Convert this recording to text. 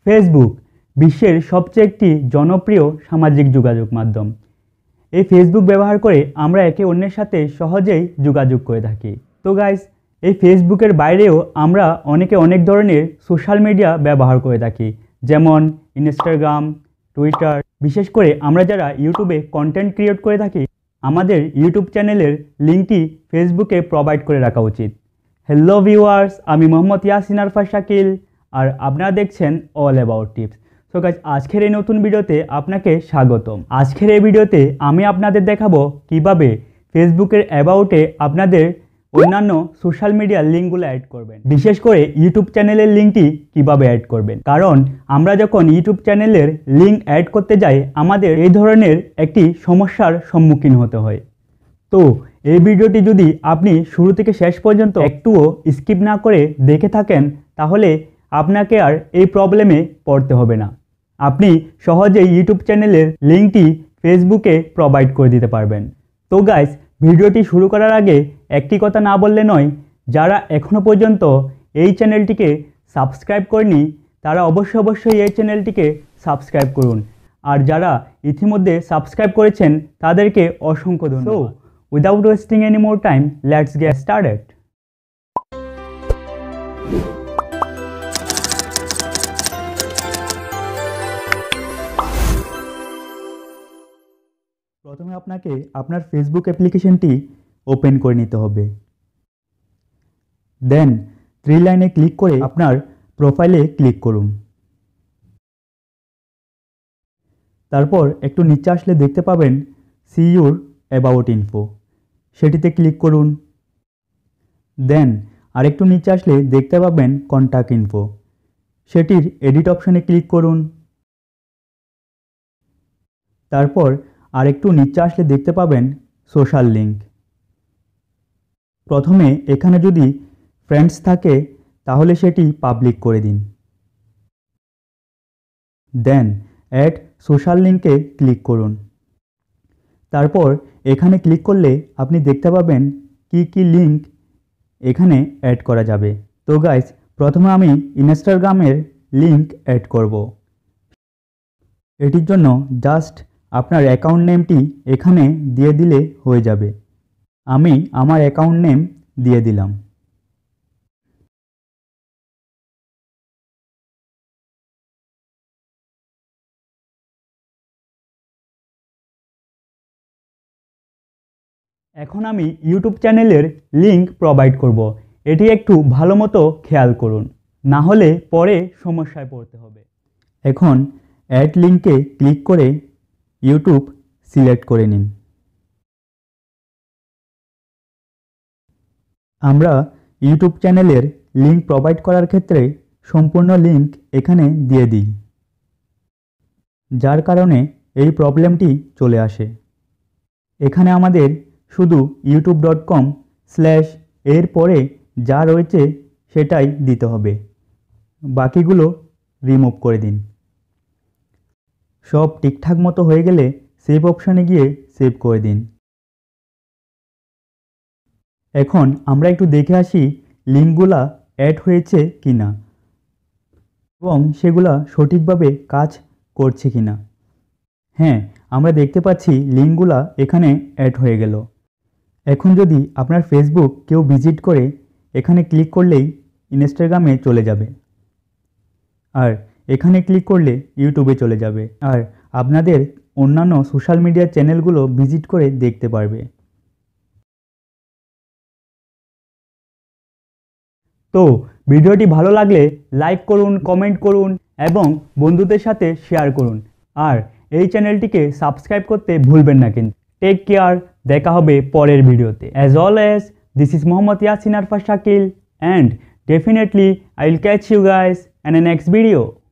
Facebook বিশ্বের সবচেয়ে একটি জনপ্রিয় সামাজিক যোগাযোগ মাধ্যম। এই ফেসবুক ব্যবহার করে আমরা একে অন্যের সাথে সহজেই যোগাযোগ করে থাকি। তো গাইস, এই ফেসবুকের বাইরেও আমরা অনেকে অনেক ধরনের সোশ্যাল মিডিয়া ব্যবহার করে থাকি, যেমন ইনস্টাগ্রাম, টুইটার। বিশেষ করে আমরা যারা ইউটিউবে কন্টেন্ট ক্রিয়েট করে থাকি, আমাদের ইউটিউব চ্যানেলের লিঙ্কটি ফেসবুকে প্রোভাইড করে রাখা উচিত। হ্যালো ভিউয়ার্স, আমি মোহাম্মদ ইয়াসিন আরফাত শাকিল আর আপনারা দেখছেন all about tips. So guys, আজকের এই নতুন ভিডিওতে আপনাকে স্বাগতম। আজকের এই ভিডিওতে আমি আপনাদের দেখাবো কিভাবে ফেসবুকের অ্যাবাউটে আপনাদের অন্যান্য সোশ্যাল মিডিয়ার লিঙ্কগুলো অ্যাড করবেন। বিশেষ করে ইউটিউব চ্যানেলের লিঙ্কটি কিভাবে অ্যাড করবেন, কারণ আমরা যখন ইউটিউব চ্যানেলের লিঙ্ক অ্যাড করতে যাই আমাদের এই ধরনের একটি সমস্যার সম্মুখীন হতে হয়। তো এই ভিডিওটি যদি আপনি শুরু থেকে শেষ পর্যন্ত একটুও স্কিপ না করে দেখে থাকেন, তাহলে আপনাকে আর এই প্রবলেমে পড়তে হবে না। আপনি সহজেই ইউটিউব চ্যানেলের লিঙ্কটি ফেসবুকে প্রোভাইড করে দিতে পারবেন। তো গাইস, ভিডিওটি শুরু করার আগে একটি কথা না বললে নয়, যারা এখনও পর্যন্ত এই চ্যানেলটিকে সাবস্ক্রাইব করেনি তারা অবশ্যই এই চ্যানেলটিকে সাবস্ক্রাইব করুন, আর যারা ইতিমধ্যে সাবস্ক্রাইব করেছেন তাদেরকে অসংখ্য ধন্যবাদ। Without wasting any more time, let's get started. প্রথমে আপনাকে আপনার ফেসবুক অ্যাপ্লিকেশনটি ওপেন করে নিতে হবে। দেন 3 লাইনে ক্লিক করে আপনার প্রোফাইলে ক্লিক করুন। তারপর একটু নিচে আসলে দেখতে পাবেন সি ইউর অ্যাবাউট ইনফো, সেটিতে ক্লিক করুন। দেন আরেকটু নিচে আসলে দেখতে পাবেন কন্ট্যাক্ট ইনফো, সেটির এডিট অপশনে ক্লিক করুন। তারপর আরেকটু নিচে আসলে দেখতে পাবেন সোশ্যাল লিঙ্ক। প্রথমে এখানে যদি ফ্রেন্ডস থাকে তাহলে সেটি পাবলিক করে দিন। দেন অ্যাড সোশ্যাল লিঙ্কে ক্লিক করুন। তারপর এখানে ক্লিক করলে আপনি দেখতে পাবেন কি লিঙ্ক এখানে অ্যাড করা যাবে। তো গাইস, প্রথমে আমি ইনস্টাগ্রামের লিঙ্ক অ্যাড করব। এটির জন্য জাস্ট আপনার অ্যাকাউন্ট নেমটি এখানে দিয়ে দিলে হয়ে যাবে। আমি আমার অ্যাকাউন্ট নেম দিয়ে দিলাম। এখন আমি ইউটিউব চ্যানেলের লিঙ্ক প্রোভাইড করব। এটি একটু ভালো মতো খেয়াল করুন, না হলে পরে সমস্যায় পড়তে হবে। এখন অ্যাড লিঙ্কে ক্লিক করে ইউটিউব সিলেক্ট করে নিন। আমরা ইউটিউব চ্যানেলের লিঙ্ক প্রোভাইড করার ক্ষেত্রে সম্পূর্ণ লিঙ্ক এখানে দিয়ে দিই, যার কারণে এই প্রবলেমটি চলে আসে। এখানে আমাদের শুধু youtube.com/ এর পরে যা রয়েছে সেটাই দিতে হবে, বাকিগুলো রিমুভ করে দিন। সব ঠিকঠাক মতো হয়ে গেলে সেভ অপশানে গিয়ে সেভ করে দিন। এখন আমরা একটু দেখে আসি লিঙ্কগুলা অ্যাড হয়েছে কিনা এবং সেগুলা সঠিকভাবে কাজ করছে কিনা। হ্যাঁ, আমরা দেখতে পাচ্ছি লিঙ্কগুলা এখানে অ্যাড হয়ে গেল। এখন যদি আপনার ফেসবুক কেউ ভিজিট করে এখানে ক্লিক করলেই ইনস্টাগ্রামে চলে যাবে, আর এখানে ক্লিক করলে ইউটিউবে চলে যাবে, আর আপনাদের অন্যান্য সোশ্যাল মিডিয়া চ্যানেলগুলো ভিজিট করে দেখতে পারবে। তো ভিডিওটি ভালো লাগলে লাইক করুন, কমেন্ট করুন এবং বন্ধুদের সাথে শেয়ার করুন, আর এই চ্যানেলটিকে সাবস্ক্রাইব করতে ভুলবেন না কিন্তু। টেক কেয়ার, দেখা হবে পরের ভিডিওতে। As always, this is Mohammad Yasin Arfat Shakil, and definitely I will catch you guys in the next video.